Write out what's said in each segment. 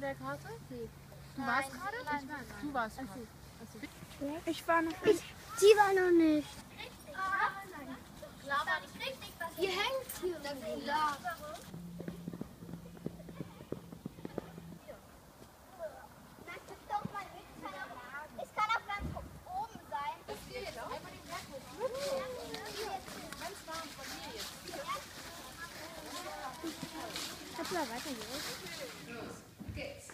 der Karte? Nee. Du warst gerade? Du warst gerade. Ich war noch nicht. Sie war noch nicht. Hier hängt hier. Klar. Es kann auch ganz oben sein. Das geht. Einmal den Berg hoch. Ganz warm von hier jetzt. Kannst du mal weitergehen? Los geht's.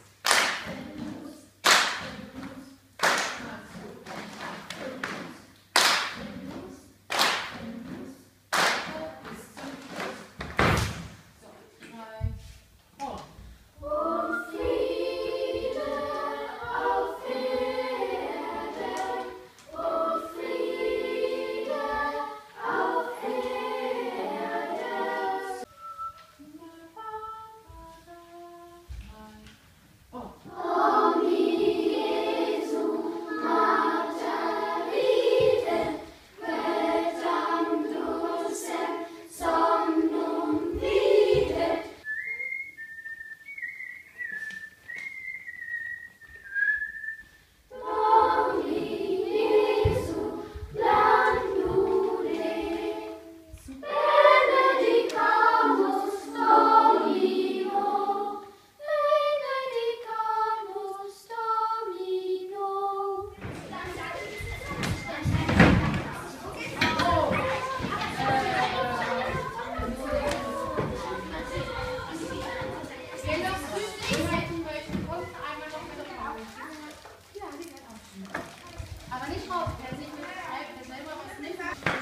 Aber nicht raus, der sich mit der selber was nicht.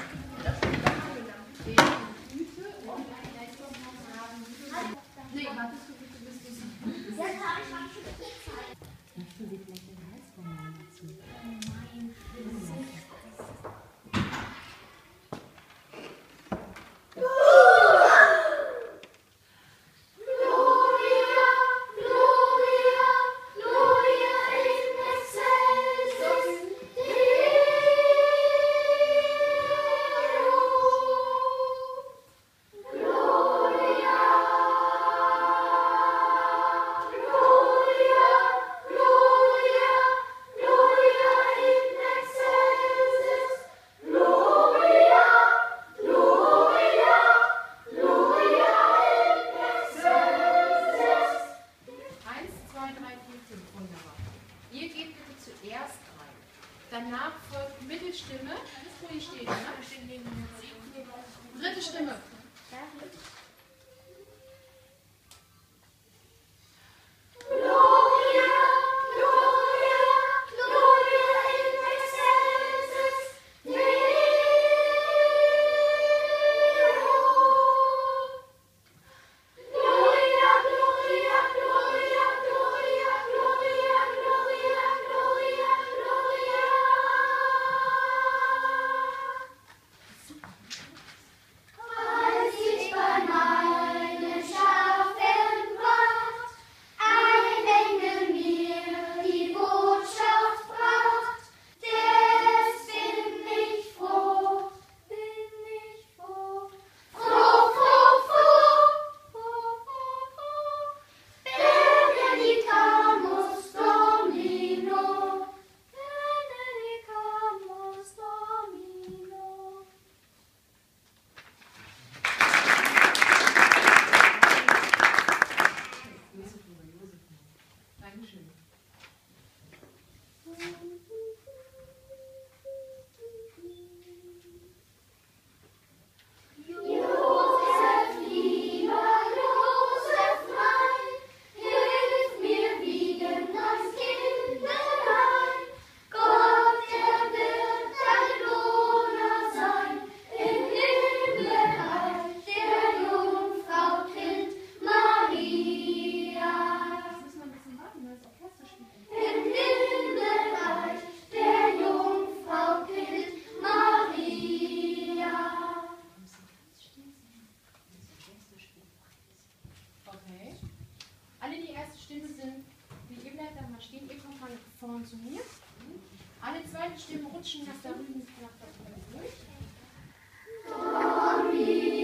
Nee, wartest du bitte, bis du siehst. Jetzt habe ich mal schon Zeit. Möchten Sie vielleicht den Hals von mir dazu? Nein. Ihr geht bitte zuerst rein. Danach folgt Mittelstimme. Das ist, wo ihr steht, ne? Dritte Stimme. Vorn zu mir. Alle zweiten Stimmen rutschen nach da drüben durch.